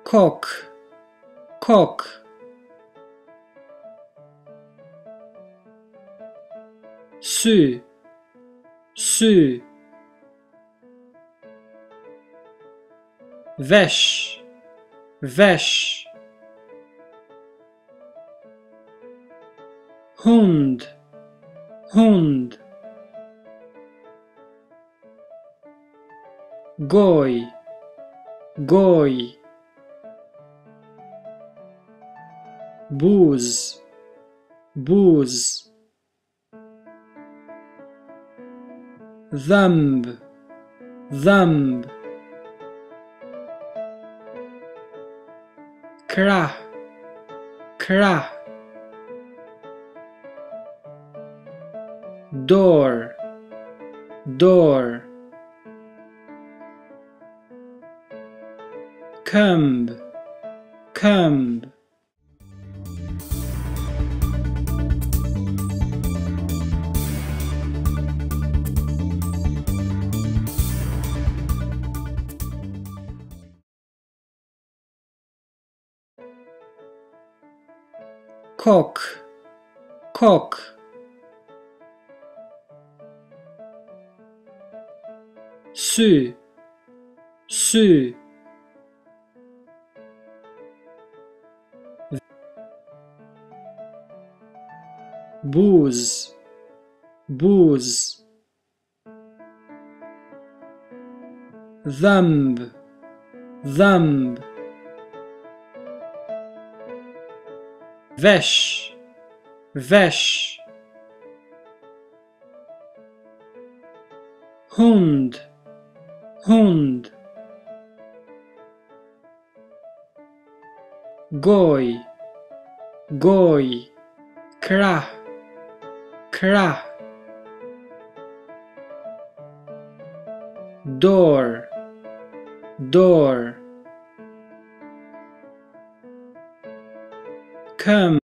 cock, cock. Sy, sy. Vesh, vesh. Hund, hund. Goj, goj. Buz, buz. Dhanb, dhanb. Krah, krah. Door, door. Këmb, këmb. Cock, cock. Sy, sy. Buz, buz. Dhanb, dhanb. Vesh, vesh. Hund, hund. Goj, goj. Krah, krah. Door, door. Këmb.